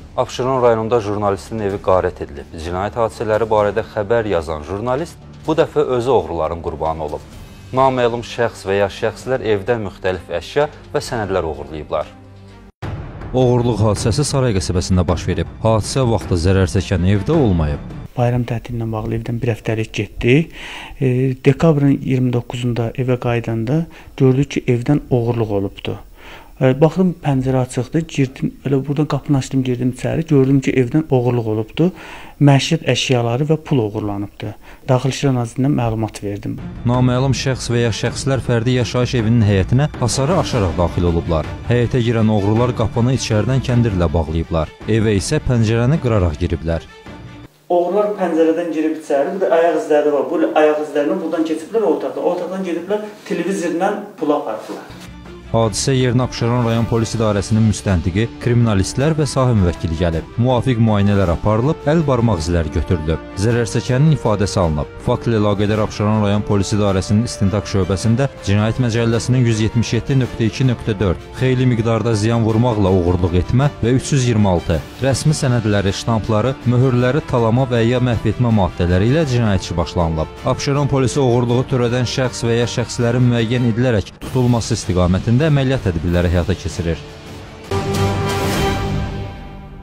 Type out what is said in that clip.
Abşeron rayonunda jurnalistin evi qarət edilib. Cinayət hadisələri barədə xəbər yazan jurnalist bu dəfə özü oğruların qurbanı olub. Naməlum şəxs və ya şəxslər evdən müxtəlif əşya və sənədlər oğurlayıblar. Oğurluq hadisəsi Saray qəsəbəsində baş verib. Hadisə vaxtı zərər çəkən evdə olmayıb. Bayram tətilindən bağlı evdən bir həftəlik getdik. Dekabrın 29-da evə qayıdanda gördük ki, evdən oğurluq olubdu. Baxdım, pəncərə açıqdır, girdim, elə buradan qapını açdım, girdim içəri, gördüm ki, evdən oğurluq olubdu. Məişət əşyaları və pul oğurlanıbdı. Daxili İşlər Nazirliyinə məlumat verdim. Naməlum şəxs və ya şəxslər fərdi yaşayış evinin həyətinə hasarı aşaraq daxil olublar. Həyətə girən oğrular qapını içəridən kəndirlə bağlayıblar. Evə isə pəncərəni qıraraq giriblər. Oğrular pəncərədən girib içəri, burada ayaq izləri var. Bu ayaq izlərindən buradan keçiblər otaqdan gediblər, televizorla pul apardılar. Hadisə yerinə Abşeron rayon polis idarəsinin müstəntiqi, kriminalistlər və sahə müvəkkili gəlib. Müvafiq müayinələr aparılıb, əl barmaq izləri götürülüb. Zərərçəkənin ifadəsi alınıb. Faktla əlaqədar Abşeron rayon polis idarəsinin istintaq şöbəsində Cinayət Məcəlləsinin 177.2.4 xeyli miqdarda ziyan vurmaqla oğurluq etmə və 326 rəsmi sənədləri, ştampları, möhürləri talama və ya məhv etmə maddələri ilə cinayət işi başlanılıb. Abşeron polisi oğurluğu törədən şəxs və ya şəxslərin müəyyən edilərək tutulması istiqamətində əməliyyat tədbirləri həyata keçirir.